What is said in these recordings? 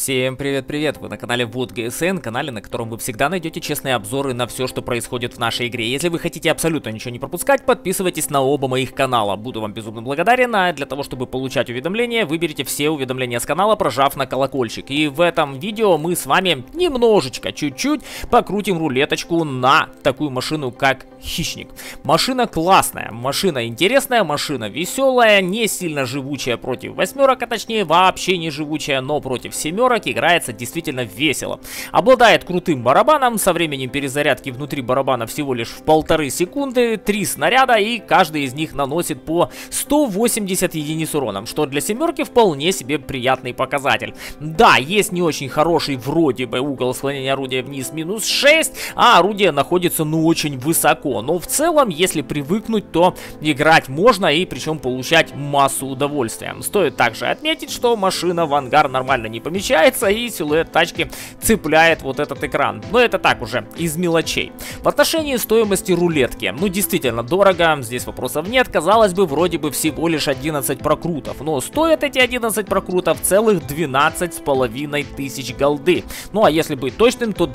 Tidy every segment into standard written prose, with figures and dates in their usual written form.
Всем привет-привет! Вы на канале Вот ГСН, канале, на котором вы всегда найдете честные обзоры на все, что происходит в нашей игре. Если вы хотите абсолютно ничего не пропускать, подписывайтесь на оба моих канала. Буду вам безумно благодарен, а для того, чтобы получать уведомления, выберите все уведомления с канала, прожав на колокольчик. И в этом видео мы с вами немножечко, чуть-чуть покрутим рулеточку на такую машину, как Хищник. Машина классная, машина интересная, машина веселая, не сильно живучая против восьмерок, а точнее вообще не живучая, но против семерок играется действительно весело. Обладает крутым барабаном, со временем перезарядки внутри барабана всего лишь в 1,5 секунды, 3 снаряда, и каждый из них наносит по 180 единиц урона, что для семерки вполне себе приятный показатель. Да, есть не очень хороший вроде бы угол склонения орудия вниз минус 6, а орудие находится ну очень высоко. Но в целом, если привыкнуть, то играть можно, и причем получать массу удовольствия. Стоит также отметить, что машина в ангар нормально не помещается, и силуэт тачки цепляет вот этот экран. Но это так уже, из мелочей. В отношении стоимости рулетки, ну действительно дорого, здесь вопросов нет. Казалось бы, вроде бы всего лишь 11 прокрутов, но стоят эти 11 прокрутов целых 12,5 тысяч голды. Ну а если быть точным, то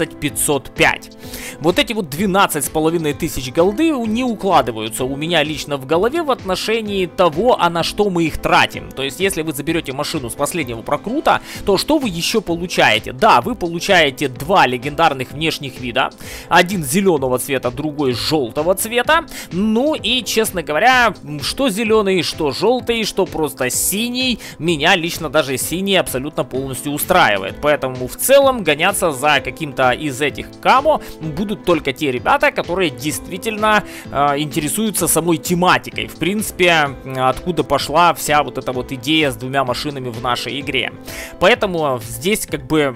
12505. Вот эти вот 12,5 тысяч голды не укладываются у меня лично в голове в отношении того, а на что мы их тратим. То есть, если вы заберете машину с последнего прокрута, то что вы еще получаете? Да, вы получаете два легендарных внешних вида. Один зеленого цвета, другой желтого цвета. Ну и, честно говоря, что зеленый, что желтый, что просто синий, меня лично даже синий абсолютно полностью устраивает. Поэтому в целом гоняться за каким-то из этих камо будут только те ребята, которые действительно интересуются самой тематикой. В принципе, откуда пошла вся вот эта вот идея с двумя машинами в нашей игре. Поэтому здесь как бы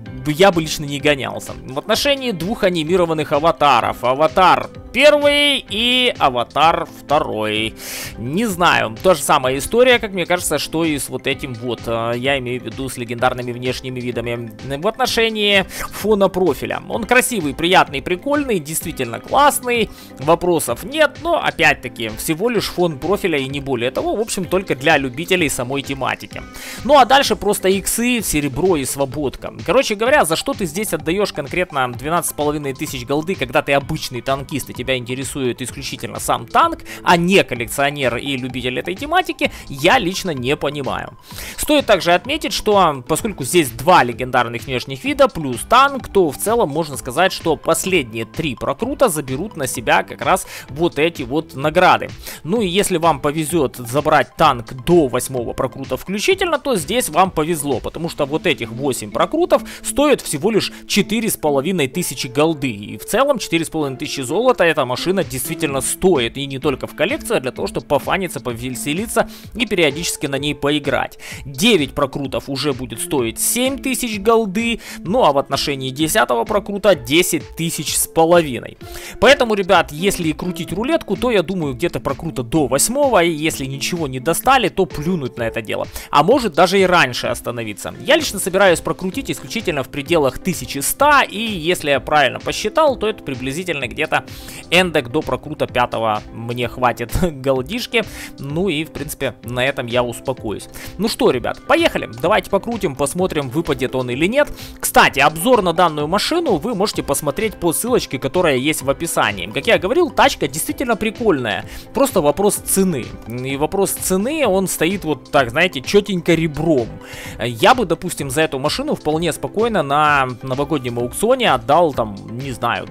я бы лично не гонялся. В отношении двух анимированных аватаров. Аватар первый и аватар второй. Не знаю, та же самая история, как мне кажется, что и с вот этим вот. Я имею в виду с легендарными внешними видами. В отношении фона профиля. Он красивый, приятный, прикольный, действительно классный. Вопросов нет, но опять-таки всего лишь фон профиля и не более того. В общем, только для любителей самой тематики. Ну а дальше просто иксы, серебро и свободка. Короче говоря, за что ты здесь отдаешь конкретно 12,5 тысяч голды, когда ты обычный танкист и тебя интересует исключительно сам танк, а не коллекционер и любитель этой тематики, я лично не понимаю. Стоит также отметить, что поскольку здесь два легендарных внешних вида плюс танк, то в целом можно сказать, что последние 3 прокрута заберут на себя как раз вот эти вот награды. Ну и если вам повезет забрать танк до 8 прокрута включительно, то здесь вам повезло, потому что вот этих 8 прокрутов стоят всего лишь 4,5 тысячи голды. И в целом 4,5 тысячи золота эта машина действительно стоит. И не только в коллекции, а для того, чтобы пофаниться, повеселиться и периодически на ней поиграть. 9 прокрутов уже будет стоить 7 тысяч голды. Ну а в отношении 10 прокрута 10 тысяч с половиной. Поэтому, ребят, если крутить рулетку, то я думаю где-то прокрута до 8. И если ничего не достали, то плюнуть на это дело. А может даже и раньше остановиться. Я лично собираюсь прокрутить исключительно в пределах 1100, и если я правильно посчитал, то это приблизительно где-то эндек до прокрута 5 мне хватит голдишки. Ну и в принципе на этом я успокоюсь. Ну что, ребят, поехали, давайте покрутим, посмотрим, выпадет он или нет. Кстати, обзор на данную машину вы можете посмотреть по ссылочке, которая есть в описании. Как я говорил, тачка действительно прикольная, просто вопрос цены. И вопрос цены, он стоит вот так, знаете, четенько ребром. Я бы, допустим, за эту машину вполне спокойно на новогоднем аукционе отдал там, не знаю,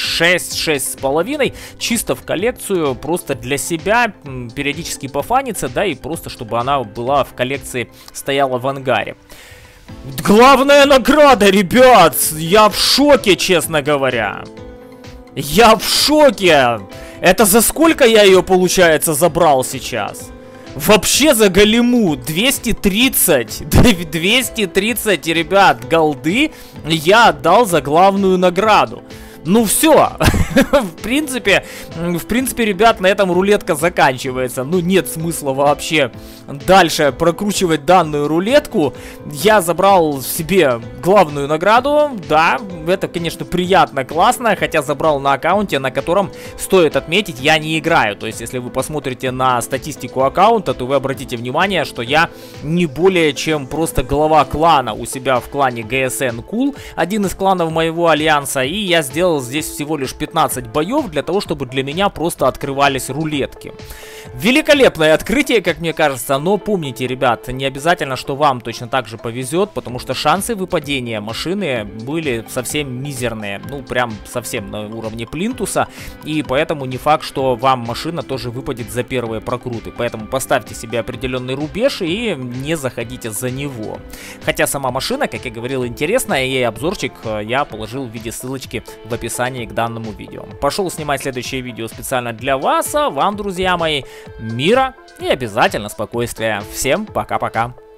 6,5 чисто в коллекцию, просто для себя, периодически пофаниться, да, и просто чтобы она была в коллекции, стояла в ангаре. Главная награда, ребят! Я в шоке, честно говоря. Я в шоке! Это за сколько я ее, получается, забрал сейчас? Вообще за голему 230, ребят, голды я отдал за главную награду. Ну все, в принципе, ребят, на этом рулетка заканчивается. Ну нет смысла вообще дальше прокручивать данную рулетку. Я забрал себе главную награду, да, это, конечно, приятно, классно, хотя забрал на аккаунте, на котором, стоит отметить, я не играю. То есть, если вы посмотрите на статистику аккаунта, то вы обратите внимание, что я не более чем просто глава клана у себя в клане GSN Cool, один из кланов моего альянса, и я сделал здесь всего лишь 15 боев для того, чтобы для меня просто открывались рулетки. Великолепное открытие, как мне кажется, но помните, ребят, не обязательно, что вам точно так же повезет, потому что шансы выпадения машины были совсем мизерные, ну прям совсем на уровне плинтуса, и поэтому не факт, что вам машина тоже выпадет за первые прокруты, поэтому поставьте себе определенный рубеж и не заходите за него. Хотя сама машина, как я говорил, интересная, и обзорчик я положил в виде ссылочки в описании к данному видео. Пошел снимать следующее видео специально для вас, а вам, друзья мои, мира и обязательно спокойствия. Всем пока-пока.